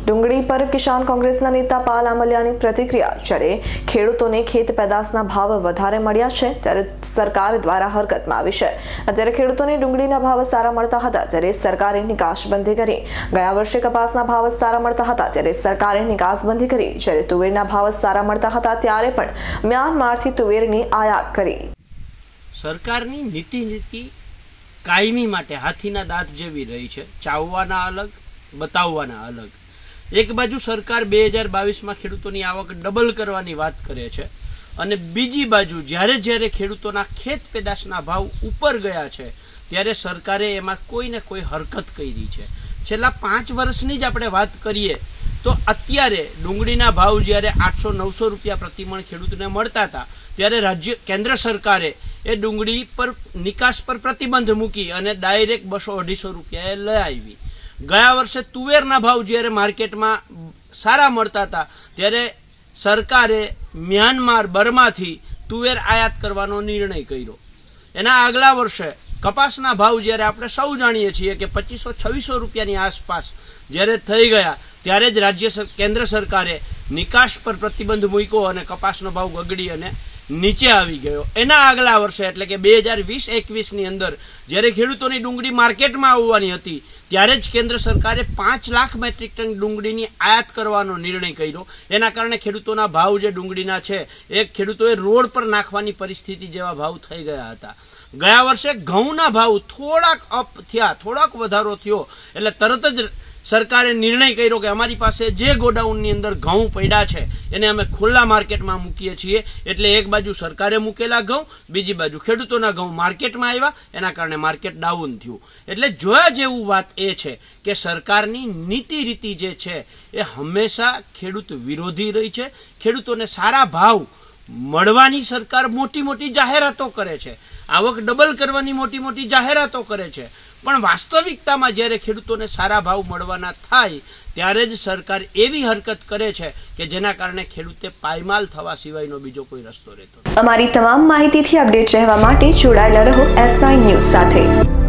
ડુંગળી પર કિસાન કોંગ્રેસના નેતા પાલ આમલિયાની પ્રતિક્રિયા। જ્યારે ખેડૂતોને ખેત પેદાશના ભાવ વધારે મળ્યા છે ત્યારે સરકાર દ્વારા હરકતમાં આવી છે। અત્યારે ખેડૂતોને ડુંગળીના ભાવ સારા મળતા હતા ત્યારે સરકારે નિકાસબંધી કરી। ગયા વર્ષે કપાસના ભાવ સારા મળતા હતા ત્યારે સરકારે નિકાસબંધી કરી। જ્યારે તુવેરના ભાવ સારા મળતા હતા ત્યારે પણ મ્યાનમારથી તુવેરની આયાત કરી। સરકારની નીતિ કાયમી માટે હાથીના દાંત જેવી રહી છે, ચાવવાના અલગ, બતાવવાના અલગ। એક બાજુ સરકાર 2022 માં ખેડૂતોની આવક ડબલ કરવાની વાત કરે છે અને બીજી બાજુ જ્યારે ખેડૂતોના ખેત પેદાશના ભાવ ઉપર ગયા છે ત્યારે સરકારે એમાં કોઈ ને કોઈ હરકત કરી છે। છેલ્લા 5 વર્ષની જ આપણે વાત કરીએ તો અત્યારે ડુંગળીના ભાવ જ્યારે 800-900 રૂપિયા પ્રતિમણ ખેડૂતને મળતા હતા ત્યારે કેન્દ્ર સરકારે એ ડુંગળી પર નિકાસ પર પ્રતિબંધ મૂકી અને ડાયરેક્ટ 200-250 રૂપિયાએ લઈ આવી। ગયા વર્ષે તુવેરના ભાવ જ્યારે માર્કેટમાં સારા મળતા હતા ત્યારે સરકારે મ્યાનમાર બર્માથી તુવેર આયાત કરવાનો નિર્ણય કર્યો। એના આગલા વર્ષે કપાસના ભાવ જ્યારે આપણે સૌ જાણીએ છીએ કે 2500-2600 રૂપિયાની આસપાસ જ્યારે થઈ ગયા ત્યારે જ કેન્દ્ર સરકારે નિકાસ પર પ્રતિબંધ મૂક્યો અને કપાસનો ભાવ ગગડી અને નીચે આવી ગયો। એના આગલા વર્ષે એટલે કે 2020-21 ની અંદર જ્યારે ખેડૂતોની ડુંગળી માર્કેટમાં આવવાની હતી ત્યારે જ કેન્દ્ર સરકારે 5 લાખ મેટ્રિક ટન ડુંગળીની આયાત કરવાનો નિર્ણય કર્યો। એના કારણે ખેડૂતોના ભાવ જે ડુંગળીના છે એ ખેડૂતોએ રોડ પર નાખવાની પરિસ્થિતિ જેવા ભાવ થઈ ગયા હતા। ગયા વર્ષે ઘઉંના ભાવ થોડાક અપ થયા, થોડાક વધારો થયો એટલે તરત જ સરકારે નિર્ણય કર્યો કે અમારી પાસે જે ગોડાઉનની અંદર ઘઉં પડ્યા છે એને અમે ખુલ્લા માર્કેટમાં મૂકીએ છીએ। એટલે એક બાજુ સરકારે મૂકેલા ઘઉં, બીજી બાજુ ખેડૂતોના ઘઉં માર્કેટમાં આવ્યા, એના કારણે માર્કેટ ડાઉન થયું। એટલે જોયા જેવું વાત એ છે કે સરકારની નીતિ જે છે એ હંમેશા ખેડૂત વિરોધી રહી છે। ખેડૂતોને સારા ભાવ મળવાની સરકાર મોટી જાહેરાતો કરે છે, આવક ડબલ કરવાની મોટી જાહેરાતો કરે છે, પણ વાસ્તવિકતામાં જ્યારે ખેડૂતોને સારા ભાવ મળવાના થાય ત્યારે જ સરકાર એવી હરકત કરે છે કે જેના કારણે ખેડૂતે પાયમાલ થવા સિવાયનો બીજો કોઈ રસ્તો રહેતો નથી। અમારી તમામ માહિતીથી અપડેટ રહેવા માટે જોડાયેલા રહો S9 ન્યૂઝ સાથે।